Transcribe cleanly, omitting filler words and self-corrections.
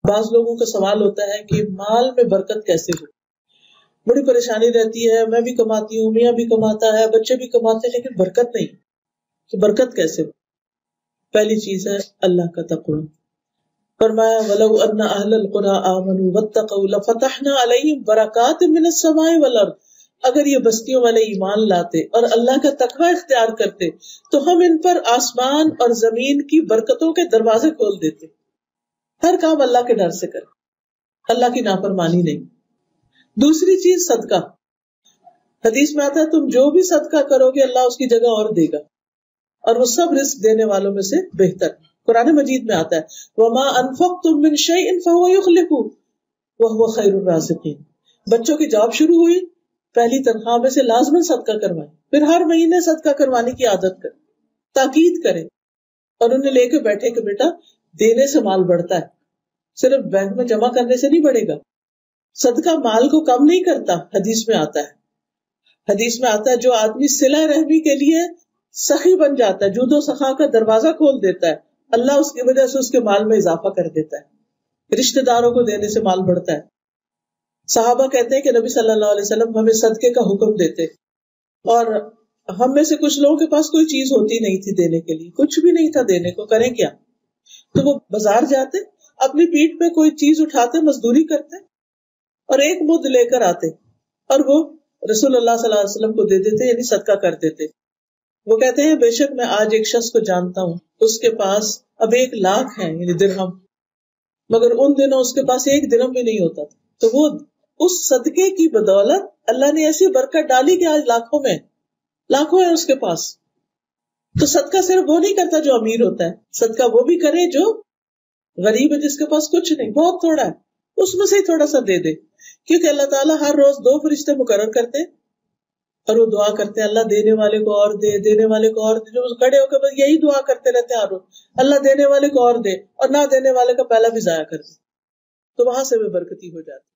بعض لوگوں کا سوال ہوتا ہے کہ مال میں برکت کیسے ہو. بڑی پریشانی رہتی ہے، میں بھی کماتی ہوں، میاں بھی کماتا ہے، بچے بھی کماتے ہیں، لیکن برکت نہیں. تو برکت کیسے ہو؟ پہلی چیز ہے اللہ کا تقوی. فرمایا وَلَوْ أَنَّ أَهْلَ الْقُرَىٰ آمَنُوا وَاتَّقَوْا لَفَتَحْنَا عَلَيْهِمْ بَرَكَاتٍ مِّنَ السَّمَاءِ وَالْأَرْضِ. اگر یہ بستیوں والے ایمان لاتے اور اللہ کا تقوی اختیار کرتے تو ہم ان پر آسمان اور زمین کی برکتوں کے دروازے کھول دیتے. ہر کام اللہ کے ڈر سے کرے، اللہ کی نافرمانی نہیں. دوسری چیز صدقہ. حدیث میں آتا ہے تم جو بھی صدقہ کرو گے اللہ اس کی جگہ اور دے گا، اور وہ سب رزق دینے والوں میں سے بہتر. قرآن مجید میں آتا ہے وَمَا أَنفَقْتُم مِّن شَيْءٍ فَهُوَ يُخْلِفُهُ وَهُوَ خَيْرُ الرَّازِقِينَ. بچوں کی جاب شروع ہوئی، پہلی تنخواہ میں سے لازماً صدقہ کروائیں، پھر ہر مہینے صدقہ کروانے کی عادت کریں، تاکید کریں اور انہیں لے کے بیٹھے کہ بیٹا دینے سے مال بڑھتا ہے، صرف بینک میں جمع کرنے سے نہیں بڑھے گا. صدقہ مال کو کم نہیں کرتا. حدیث میں آتا ہے جو آدمی صلہ رحمی کے لیے سخی بن جاتا ہے، جود و سخا کا دروازہ کھول دیتا ہے، اللہ اس کی وجہ سے اس کے مال میں اضافہ کر دیتا ہے. رشتہ داروں کو دینے سے مال بڑھتا ہے. صحابہ کہتے ہیں کہ نبی صلی اللہ علیہ وسلم ہمیں صدقے کا حکم دیتے، اور ہم میں سے کچھ لوگوں کے پاس کوئی چیز ہوتی نہیں تھی دینے کے لیے، کچھ بھی نہیں تھا دینے کو، کریں کیا؟ تو وہ بازار جاتے، اپنی پیٹھ پہ کوئی چیز اٹھاتے، مزدوری کرتے اور ایک مد لے کر آتے اور وہ رسول اللہ صلی اللہ علیہ وسلم کو دے دیتے، یعنی صدقہ کر دیتے. وہ کہتے ہیں بے شک میں آج ایک شخص کو جانتا ہوں، اس کے پاس اب 1,00,000 ہے، یعنی درہم، مگر ان دنوں اس کے پاس 1 درہم بھی نہیں ہوتا تھا. تو وہ اس صدقے کی بدولت اللہ نے ایسی برکت ڈالی کہ آج لاکھوں ہے اس کے پاس. تو صدقہ صرف وہ نہیں کرتا جو امیر ہوتا ہے، صدقہ وہ بھی کرے جو غریب ہے، جس کے پاس کچھ نہیں، بہت تھوڑا ہے، اس میں سے ہی تھوڑا سا دے دے. کیونکہ اللہ تعالیٰ ہر روز 2 فرشتے مقرر کرتے اور وہ دعا کرتے ہیں اللہ دینے والے کو اور دے، دینے والے کو اور دے. جو کھڑے ہو کے بس یہی دعا کرتے رہتے ہیں ہر روز، اللہ دینے والے کو اور دے اور نہ دینے والے کا پہلا بھی ضائع کر دے. تو وہاں سے بھی برکتی ہو جاتی.